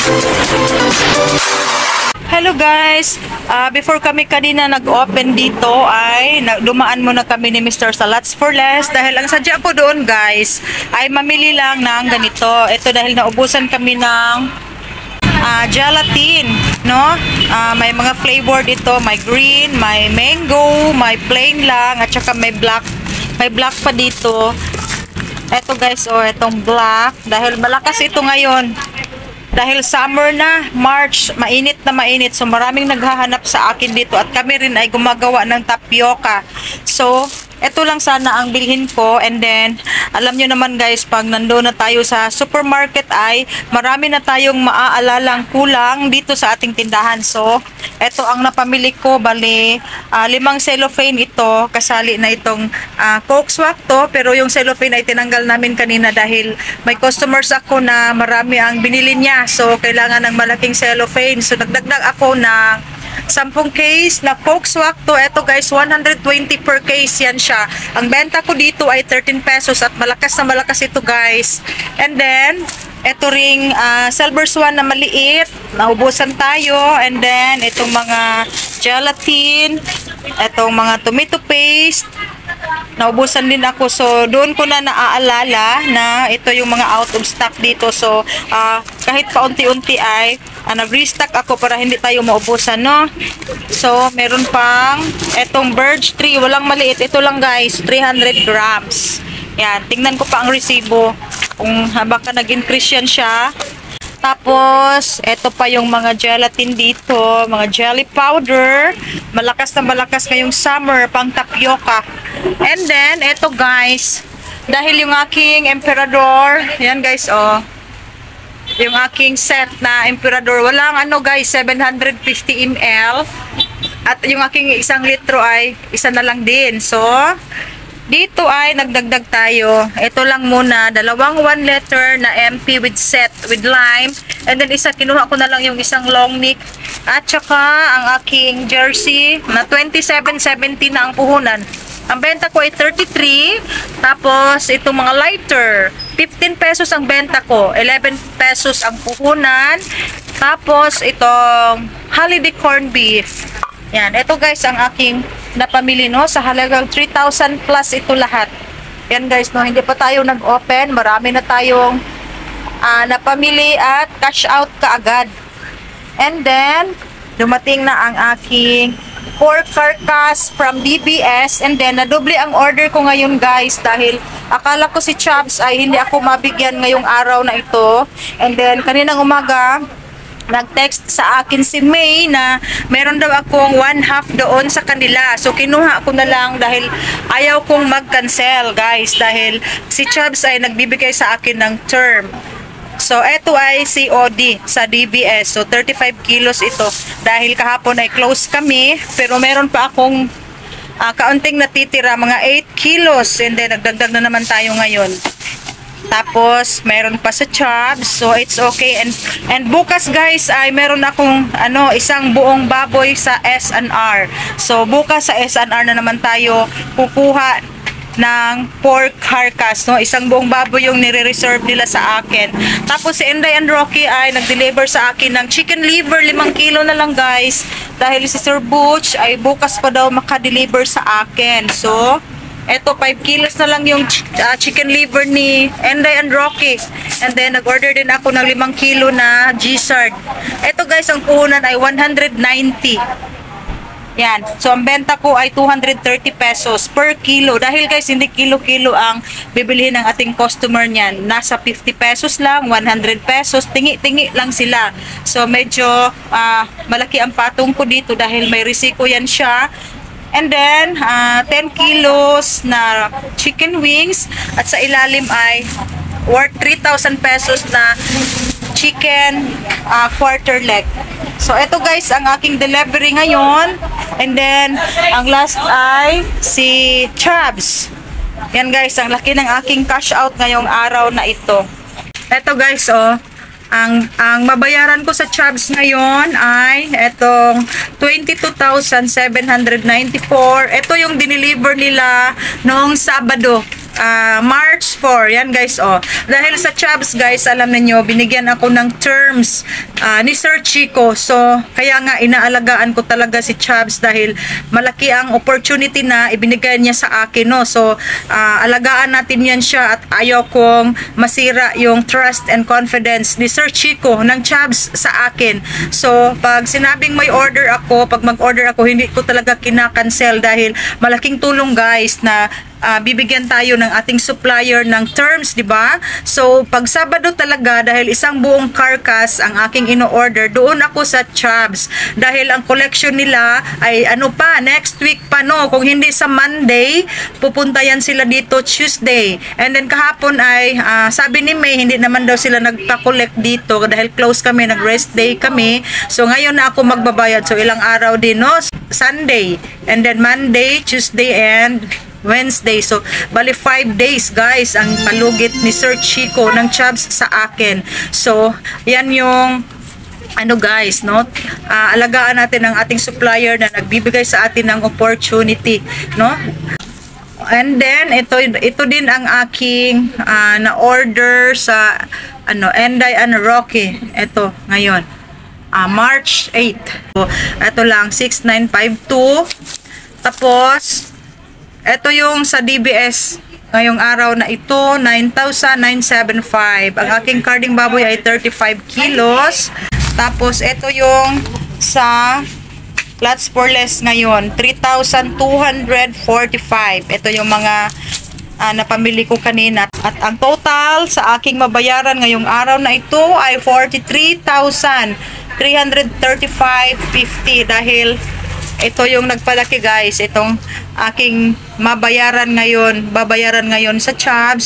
Hello guys! Before kami kanina nag-open dito ay dumaan muna kami ni Mr. Salats for Less dahil ang sadya ko doon guys ay mamili lang ng ganito. Ito dahil naubusan kami ng gelatin, no? May mga flavor dito, may green, may mango, may plain lang at saka may black pa dito. Ito guys, oh, itong black dahil malakas ito ngayon. Dahil summer na, March, mainit na mainit. So, maraming naghahanap sa akin dito. At kami rin ay gumagawa ng tapioca. So, ito lang sana ang bilhin ko. And then, alam nyo naman guys, pag nandoon na tayo sa supermarket ay marami na tayong maaalalang kulang dito sa ating tindahan. So, ito ang napamili ko. Bali, 5 cellophane ito. Kasali na itong Coke Swak to. Pero yung cellophane ay tinanggal namin kanina dahil may customers ako na marami ang binili niya. So, kailangan ng malaking cellophane. So, nagdagdag ako ng 10 case na Coke Swak to. Ito guys, 120 per case yan siya. Ang benta ko dito ay 13 pesos at malakas na malakas ito guys. And then, ito ring Silver Swan na maliit. Naubusan tayo. And then, itong mga gelatin. Itong mga tomato paste. Naubusan din ako. So, doon ko na naaalala na ito yung mga out of stock dito. So, kahit paunti-unti ay nag-restock ako para hindi tayo maubusan, no? So, meron pang itong birch tree. Walang maliit. Ito lang guys, 300 grams. Yan. Tingnan ko pa ang resibo. Kung baka nag-increase yan siya. Tapos, ito pa yung mga gelatin dito. Mga jelly powder. Malakas na malakas ngayong summer. Pang tapioca. And then, ito guys. Dahil yung aking emperador. Yan guys, oh. Yung aking set na emperador. Walang ano guys, 750 ml. At yung aking 1 litro ay isa na lang din. So, dito ay nagdagdag tayo. Ito lang muna, dalawang 1 liter na MP with set, with lime. And then isa, kinuha ko na lang yung isang long neck. At saka ang aking jersey na 27.70 na ang puhunan. Ang benta ko ay 33. Tapos itong mga lighter, 15 pesos ang benta ko. 11 pesos ang puhunan. Tapos itong holiday corned beef. Yan, ito guys ang aking napamili, no, sa halagang 3,000 plus ito lahat. Yan guys, no, hindi pa tayo nag-open, marami na tayong napamili at cash out kaagad. And then, dumating na ang aking pork carcass from DBS, and then nadoble ang order ko ngayon guys dahil akala ko si Chubbs ay hindi ako mabigyan ngayong araw na ito. And then, kaninang umaga, nag-text sa akin si May na meron daw akong 1/2 doon sa kanila. So, kinuha ko na lang dahil ayaw kong mag-cancel, guys. Dahil si Chubbs ay nagbibigay sa akin ng term. So, ito ay COD sa DBS. So, 35 kilos ito. Dahil kahapon ay close kami. Pero meron pa akong kaunting natitira, mga 8 kilos. And then, nagdagdag na naman tayo ngayon. Tapos, meron pa sa Chubbs. So, it's okay. And bukas, guys, ay meron akong isang buong baboy sa S&R. So, bukas sa S&R na naman tayo kukuha ng pork carcass. No? Isang buong baboy yung nire-reserve nila sa akin. Tapos, si Inday and Rocky ay nag-deliver sa akin ng chicken liver. 5 kilo na lang, guys. Dahil si Sir Butch ay bukas pa daw maka-deliver sa akin. So, eto 5 kilos na lang yung chicken liver ni Inday and Rocky. And then nag-order din ako ng 5 kilo na Gizzard. Eto guys, ang puhunan ay 190. Yan. So ang benta ko ay 230 pesos per kilo. Dahil guys, hindi kilo-kilo ang bibilihin ng ating customer niyan. Nasa 50 pesos lang, 100 pesos. Tingi-tingi lang sila. So medyo malaki ang patong ko dito dahil may risiko yan siya. And then, 10 kilos na chicken wings. At sa ilalim ay worth 3,000 pesos na chicken quarter leg. So, ito guys, ang aking delivery ngayon. And then, ang last ay si Chubbs. Yan guys, ang laki ng aking cash out ngayong araw na ito. Ito guys, oh. Ang mabayaran ko sa Chubbs ngayon ay etong 22,794. Ito yung dineliver nila noong Sabado. March 4. Yan guys, oh. Dahil sa Chubbs guys, alam niyo binigyan ako ng terms ni Sir Chico. So, kaya nga inaalagaan ko talaga si Chubbs dahil malaki ang opportunity na ibinigay niya sa akin, no. So, alagaan natin yan siya at ayaw kong masira yung trust and confidence ni Sir Chico ng Chubbs sa akin. So, pag sinabing may order ako, pag mag-order ako, hindi ko talaga kinakancel dahil malaking tulong guys na bibigyan tayo ng ating supplier ng terms, di ba? So, pag Sabado talaga, dahil isang buong carcass ang aking ino-order, doon ako sa Chubbs. Dahil ang collection nila ay next week pa, no? Kung hindi sa Monday, pupunta yan sila dito Tuesday. And then kahapon ay, sabi ni May, hindi naman daw sila nagpa-collect dito dahil close kami, nag-rest day kami. So, ngayon na ako magbabayad. So, ilang araw din, no? Sunday. And then Monday, Tuesday, and Wednesday. So, bali 5 days guys ang palugit ni Sir Chico ng Chubbs sa akin. So, yan yung guys, no? Alagaan natin ang ating supplier na nagbibigay sa atin ng opportunity, no? And then, ito din ang aking na-order sa Enday and Rocky. Ito, ngayon. March 8. So, ito lang, 6952. Tapos, ito yung sa DBS ngayong araw na ito, 9,975. Ang aking carding baboy ay 35 kilos. Tapos, ito yung sa Lots for Less ngayon, 3,245. Ito yung mga napamili ko kanina. At ang total sa aking mabayaran ngayong araw na ito ay 43,335.50 dahil ito yung nagpalaki guys, itong aking babayaran ngayon sa Chubbs,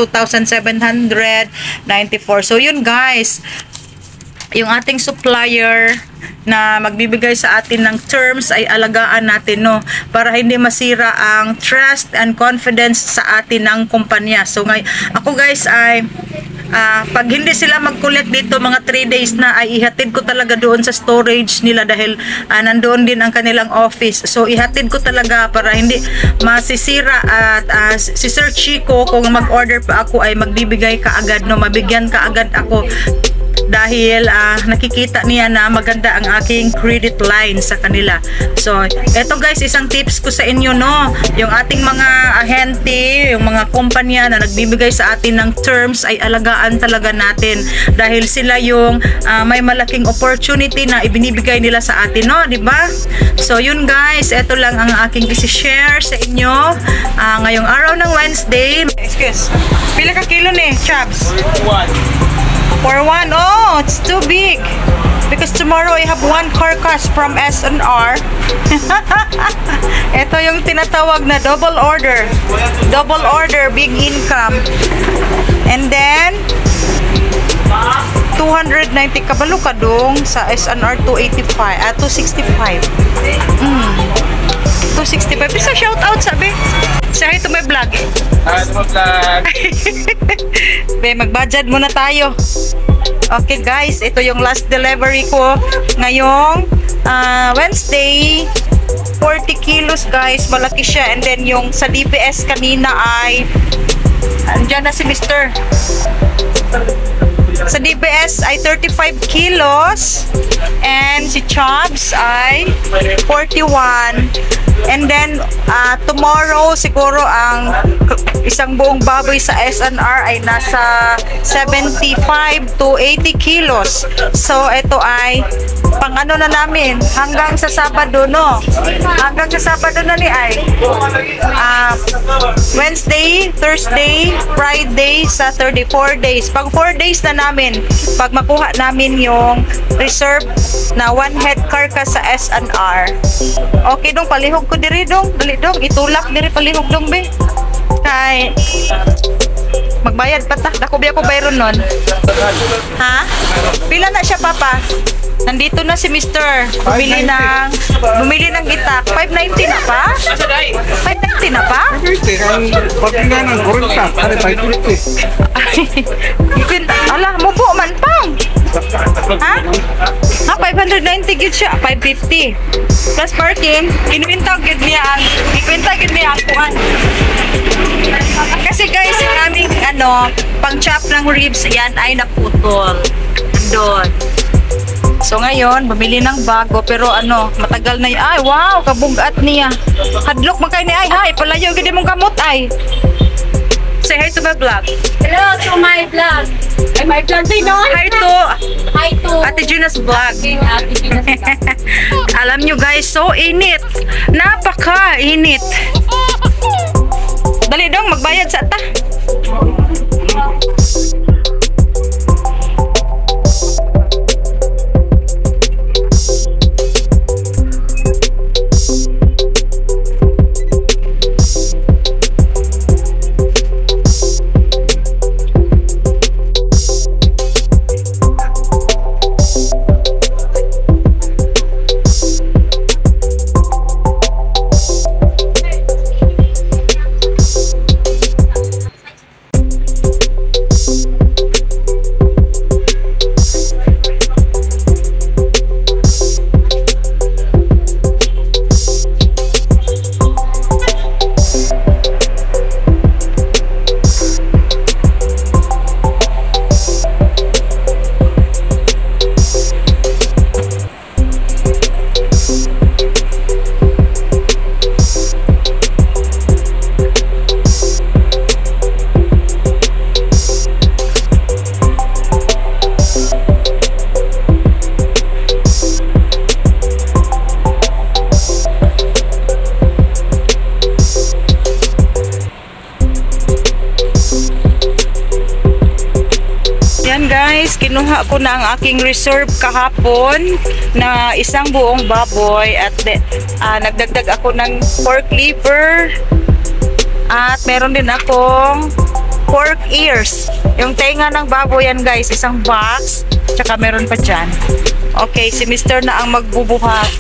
22,794. So yun guys, yung ating supplier na magbibigay sa atin ng terms ay alagaan natin, no, para hindi masira ang trust and confidence sa atin ng kumpanya. So ako guys ay pag hindi sila mag-collect dito mga 3 days na ay ihatid ko talaga doon sa storage nila dahil nandoon din ang kanilang office. So ihatid ko talaga para hindi masisira at si Sir Chico kung mag-order pa ako ay magbibigay kaagad, no, mabigyan kaagad ako dahil nakikita niya na maganda ang aking credit line sa kanila. So, eto guys, isang tips ko sa inyo, no, yung ating mga ahente, yung mga kumpanya na nagbibigay sa atin ng terms ay alagaan talaga natin dahil sila yung may malaking opportunity na ibinibigay nila sa atin, no, di ba? So, yun guys, eto lang ang aking isi-share sa inyo ngayong araw ng Wednesday. Excuse, pila ka kilo ni Chubbs? 4-1. Oh, it's too big. Because tomorrow I have 1 carcass from S&R. Ito yung tinatawag na double order. Double order, big income. And then, 290 kabalo ka dong sa S&R 285. 265. 265. Bisa shout out sabi. Say hi to my vlog. Hi to my vlog. Be, mag-budget muna tayo. Okay guys, ito yung last delivery ko ngayong Wednesday. 40 kilos guys, malaki siya. And then yung sa DPS kanina ay andyan na si Mr. Sa DPS ay 35 kilos and si Chubbs ay 41. And then tomorrow siguro ang isang buong baboy sa S&R ay nasa 75 to 80 kilos. So ito ay pang na namin hanggang sa Sabado, no? Hanggang sa Sabado na ni ay Wednesday, Thursday, Friday, Saturday, 4 days. Pag 4 days na namin, pag makuha namin yung reserve na 1 head carcass sa S&R. Okay dong, palihog ko diri dong. Dali dong, itulak diri palihog dong be. Kay magbayad pa ta. Dako biya ko bayron nun. Ha? Pila na siya papa? Nandito na si Mr. Bumili ng itak. 590 na pa? 590 na pa? 550. Ang pagkinganan, 40. Ano, 550. Ala, mubo man pang. Ha? Ha, 590 gid siya. 550. Plus parking, ikwenta gid niya ang kuan. Kasi guys, yung aming pang chop ng ribs, yan ay naputol. Andun. So ngayon, bumili ng bago pero matagal na yan. Ay, wow, kabugat niya. Hadlok magkay ni ay, hay, palayo gid mong kamot ay. Say hi to my vlog. Hello to my vlog. Ay, my vlog din, no? Hi to Hi to Ate Gina's vlog. Ate Gina's vlog. Alam nyo guys, so init. Napaka-init. Dali dong, magbayad sa ta. Yan guys, kinuha ko na ang aking reserve kahapon na isang buong baboy at nagdagdag ako ng pork liver at meron din akong pork ears. Yung tenga ng baboy yan guys, isang box, tsaka meron pa dyan. Okay, si Mr. na ang magbubuhat.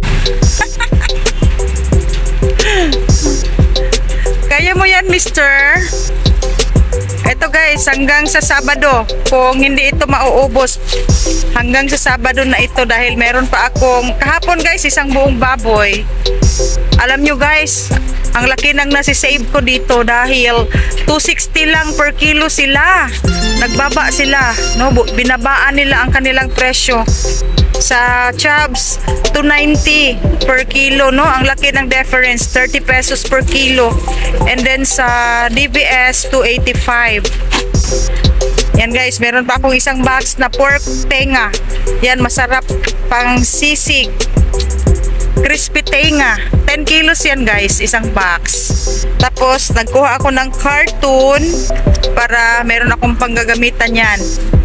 Kaya mo yan, Mr. Ito guys, hanggang sa Sabado, kung hindi ito mauubos, hanggang sa Sabado na ito dahil meron pa akong, kahapon guys, isang buong baboy. Alam nyo guys, ang laki nang nasi-save ko dito dahil 260 lang per kilo sila. Nagbaba sila, no? Binabaan nila ang kanilang presyo. Sa Chubbs, 290 per kilo, no? Ang laki ng difference, 30 pesos per kilo. And then sa DBS, 285. Yan guys, meron pa akong isang box na pork tenga. Yan, masarap pang sisig. Crispy tenga. 10 kilos yan guys, isang box. Tapos, nagkuha ako ng carton para meron akong panggagamitan yan.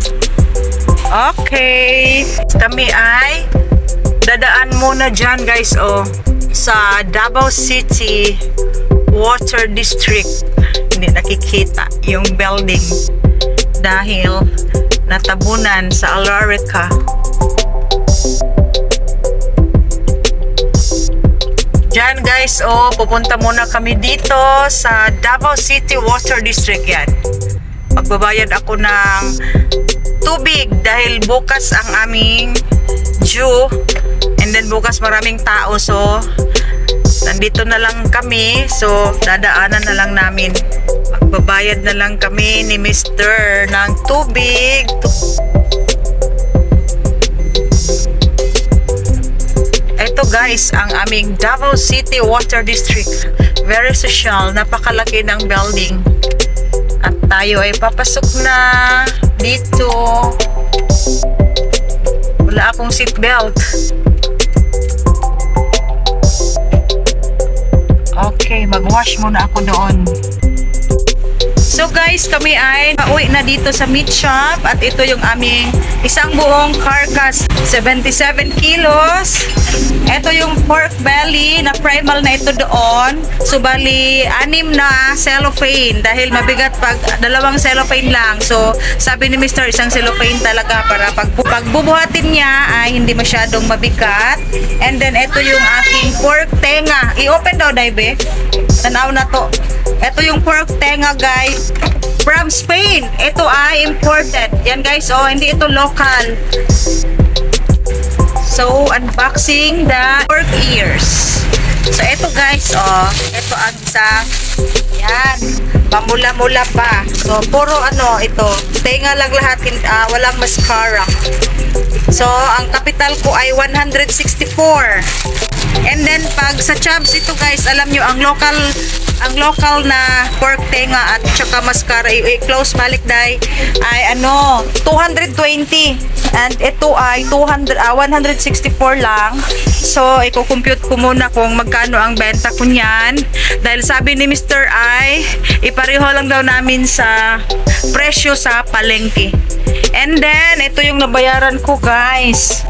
Okay. Kami ay dadaan muna dyan guys, sa Davao City Water District. Hindi nakikita yung building dahil natabunan sa Alarica. Dyan guys, pupunta muna kami dito sa Davao City Water District yan. Magbabayad ako ng tubig dahil bukas ang aming due and then bukas maraming tao, so nandito na lang kami, so dadaanan na lang namin, magbabayad na lang kami ni Mr. ng tubig. Ito guys, ang aming Davao City Water District, very social, napakalaki ng building. At tayo ay papasok na dito. Wala akong seatbelt. Okay, mag-wash muna ako doon. So guys, kami ay pauwi na dito sa meat shop at ito yung aming isang buong carcass, 77 kilos. Ito yung pork belly na primal na ito doon. So bali, 6 na cellophane dahil mabigat pag dalawang cellophane lang. So sabi ni Mr. isang cellophane talaga para pagbubuhatin niya ay hindi masyadong mabigat. And then ito yung aking pork tenga. I-open daw, Daibe. Tanaw na to. Ito yung pork tenga guys from Spain. Ito ay imported. Yan guys, hindi ito local. So unboxing the pork ears. So, ito guys, oh. Ito ang isang, yan. Pamula-mula pa. So, puro ano, ito. Tenga lang lahat, walang mascara. So, ang capital ko ay 164. And then, pag sa Chubbs, ito guys, alam nyo, ang local na pork tenga at saka mascara, i-close balikday, ay ano, 220. And ito ay 164 lang. So, i-compute ko muna kung magkano ang benta ko niyan. Dahil sabi ni Mr. ay, ipareho lang daw namin sa presyo sa palengke. And then, ito yung nabayaran ko guys.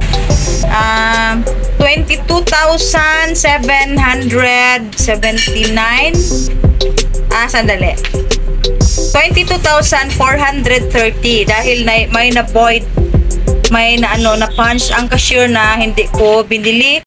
22,779. Sandali. 22,430 dahil may na-void, may na punch ang cashier na hindi ko binili.